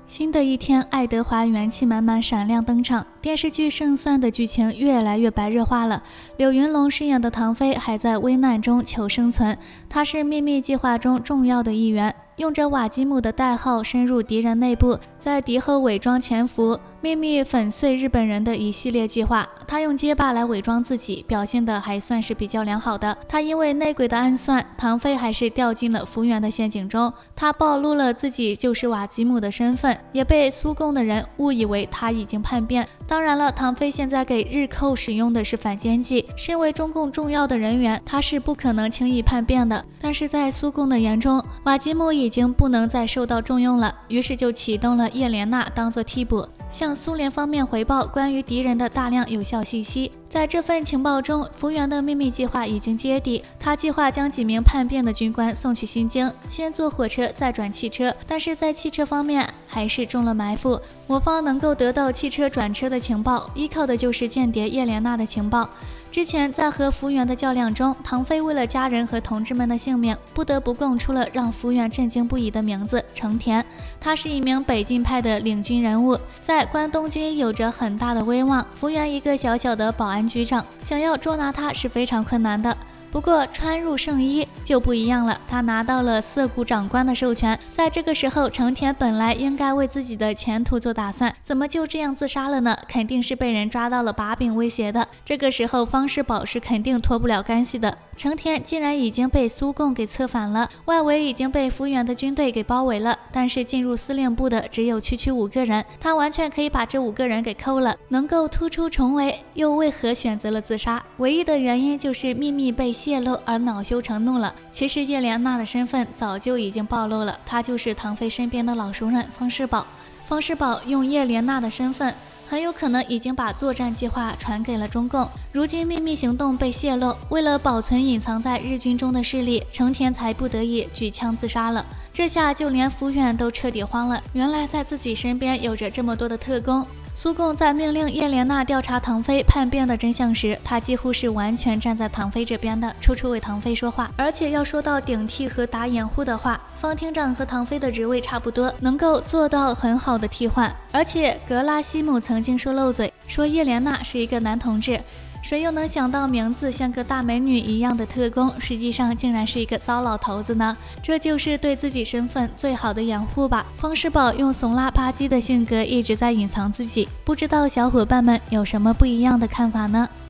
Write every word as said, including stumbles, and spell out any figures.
新的一天，爱德华元气满满闪亮登场。电视剧《胜算》的剧情越来越白热化了。柳云龙饰演的唐飞还在危难中求生存，他是秘密计划中重要的一员，用着瓦基姆的代号深入敌人内部，在敌后伪装潜伏，秘密粉碎日本人的一系列计划。他用街霸来伪装自己，表现得还算是比较良好的。他因为内鬼的暗算，唐飞还是掉进了福原的陷阱中。他暴露了自己就是瓦基姆的身份，也被苏共的人误以为他已经叛变。当然了，唐飞现在给日寇使用的是反间计，身为中共重要的人员，他是不可能轻易叛变的。但是在苏共的眼中，瓦基姆已经不能再受到重用了，于是就启动了叶莲娜当作替补，向苏联方面回报关于敌人的大量有效信息。在这份情报中，福原的秘密计划已经揭底，他计划将几名叛变的军官送去新京，先坐火车再转汽车，但是在汽车方面还是中了埋伏。我方能够得到汽车转车的情报，依靠的就是间谍叶莲娜的情报。之前在和福原的较量中，唐飞为了家人和同志们的性命，不得不供出了让福原震惊不已的名字成田。他是一名北进派的领军人物，在关东军有着很大的威望。福原一个小小的保安局长，想要捉拿他是非常困难的。不过穿入圣衣就不一样了，他拿到了涩谷长官的授权。在这个时候，成田本来应该为自己的前途做打算，怎么就这样自杀了呢？肯定是被人抓到了把柄威胁的。这个时候方世宝是肯定脱不了干系的。成田竟然已经被苏共给策反了，外围已经被福原的军队给包围了，但是进入司令部的只有区区五个人，他完全可以把这五个人给扣了，能够突出重围，又为何选择了自杀？唯一的原因就是秘密被泄露而恼羞成怒了。其实叶莲娜的身份早就已经暴露了，她就是唐飞身边的老熟人方世宝。方世宝用叶莲娜的身份，很有可能已经把作战计划传给了中共。如今秘密行动被泄露，为了保存隐藏在日军中的势力，成田才不得已举枪自杀了。这下就连福原都彻底慌了，原来在自己身边有着这么多的特工。苏共在命令叶莲娜调查唐飞叛变的真相时，他几乎是完全站在唐飞这边的，处处为唐飞说话。而且要说到顶替和打掩护的话，方厅长和唐飞的职位差不多，能够做到很好的替换。而且格拉西姆曾经说漏嘴，说叶莲娜是一个男同志。谁又能想到名字像个大美女一样的特工，实际上竟然是一个糟老头子呢？这就是对自己身份最好的掩护吧。方世宝用怂拉吧唧的性格一直在隐藏自己，不知道小伙伴们有什么不一样的看法呢？